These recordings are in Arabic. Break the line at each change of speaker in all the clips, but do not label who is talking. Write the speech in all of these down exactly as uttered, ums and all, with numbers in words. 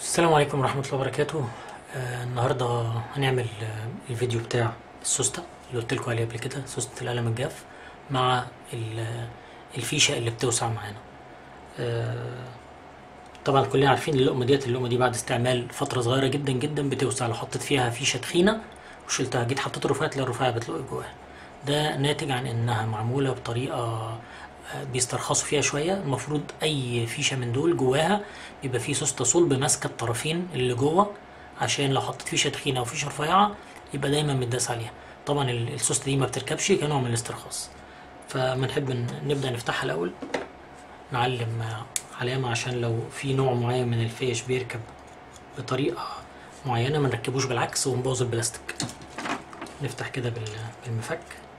السلام عليكم ورحمة الله وبركاته. آه النهاردة هنعمل آه الفيديو بتاع السوستة اللي قلت لكم عليه قبل كده، سوستة القلم الجاف مع الفيشة اللي بتوسع معانا. آه طبعا كلنا عارفين اللقمة ديت اللقمة دي بعد استعمال فترة صغيرة جدا جدا بتوسع. لو حطيت فيها فيشة تخينة وشلتها جيت حطيت الرفيع تلاقي الرفيع بتلقي جواها. ده ناتج عن انها معمولة بطريقة بيسترخصوا فيها شويه. المفروض اي فيشه من دول جواها بيبقى فيه سوسته صلب ماسكه الطرفين اللي جوه، عشان لو حطيت فيشه تخينه او فيشه رفيعه يبقى دايما متداس عليها. طبعا السوسته دي ما بتركبش كنوع من الاسترخاص. فبنحب نبدا نفتحها الاول، نعلم علامه عشان لو في نوع معين من الفيش بيركب بطريقه معينه ما نركبوش بالعكس ونبوظ البلاستيك. نفتح كده بالمفك.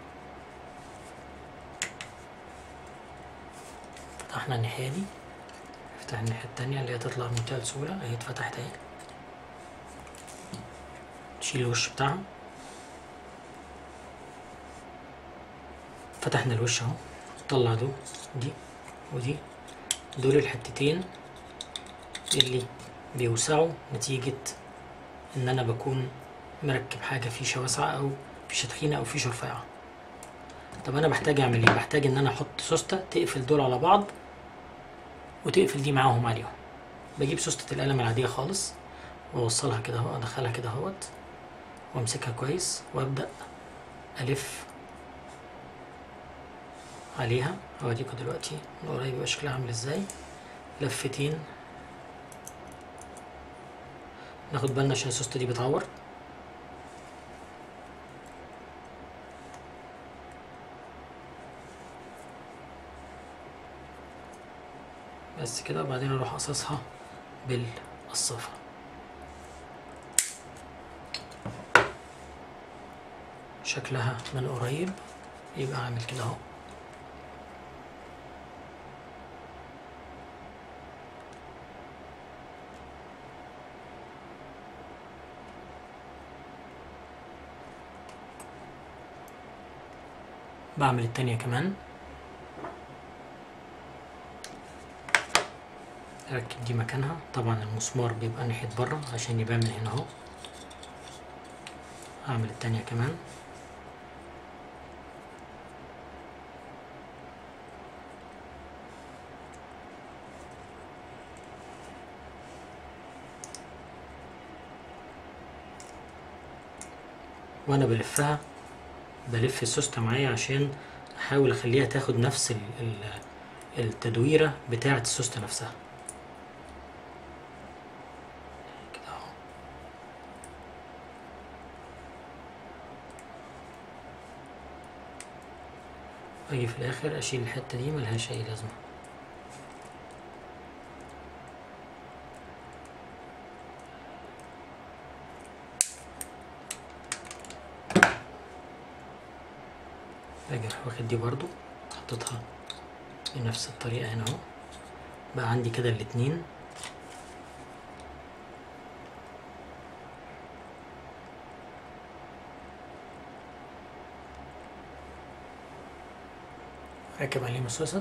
فتحنا الناحية دي، نفتح الناحية التانية اللي هي تطلع بمنتهى السهولة اهي اتفتحت اهي. نشيل الوش بتاعها. فتحنا الوش اهو. نطلع دول دي ودي، دول الحتتين اللي بيوسعوا نتيجة ان انا بكون مركب حاجة فيشة واسعة او فيشة تخينة او فيشة رفيعة. طب انا بحتاج اعمل ايه؟ بحتاج ان انا احط سوستة تقفل دول على بعض وتقفل دي معاهم عليهم. بجيب سوستة القلم العادية خالص واوصلها كده اهو، ادخلها كده اهوت وامسكها كويس وابدأ الف عليها. اوريكم دلوقتي من قريب يبقى شكلها عامل ازاي. لفتين. ناخد بالنا عشان السوستة دي بتعور. بس كده. وبعدين اروح قصصها بالقصافة. شكلها من قريب يبقى عامل كده اهو. بعمل التانية كمان. اركب دي مكانها. طبعا المسمار بيبقى ناحية بره عشان يبان من هنا اهو. اعمل التانية كمان. وانا بلفها بلف السوستة معايا عشان احاول اخليها تاخد نفس التدويرة بتاعة السوستة نفسها كده اهو. اجي في الاخر اشيل الحتة دي ملهاش اي لازمة. اجي واخد دي برضو حطيتها بنفس الطريقة هنا اهو. بقى عندي كده الاتنين. راكب عليه مسوست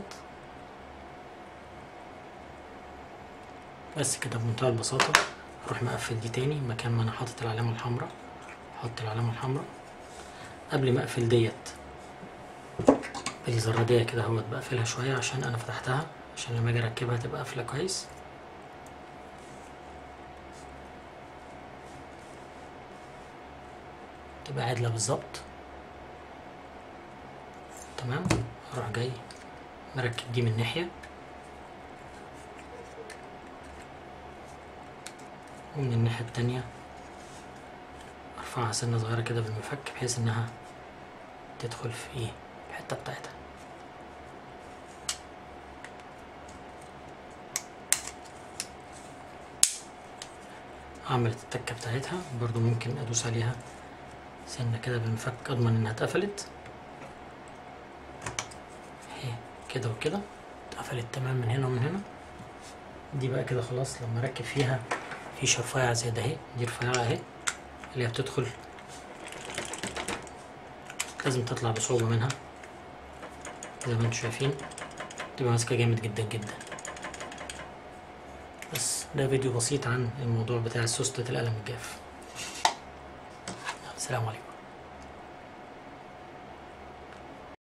بس كده بمنتهى البساطة. اروح مقفل دي تاني مكان ما انا حاطط العلامة الحمراء. احط العلامة الحمراء قبل ما اقفل ديت بالزرادية كده اهوت. بقفلها شوية عشان انا فتحتها، عشان لما اجي اركبها تبقى قافلة كويس. تبقى عادلة بالظبط. تمام. اروح جاي مركب دي من ناحية ومن الناحية التانية ارفعها سنة صغيرة كده بالمفك بحيث انها تدخل في ايه الحتة بتاعتها. عملت التكة بتاعتها. برضو ممكن ادوس عليها سنة كده بالمفك اضمن انها اتقفلت اهي كده وكده. اتقفلت تمام من هنا ومن هنا. دي بقى كده خلاص. لما اركب فيها فيشة رفيعة زي ده اهي، دي رفيعة اهي اللي هي بتدخل لازم تطلع بصعوبة منها زي ما انتم شايفين. تبقى ماسكة جامد جدا جدا. بس ده فيديو بسيط عن الموضوع بتاع سوستة القلم الجاف. السلام عليكم.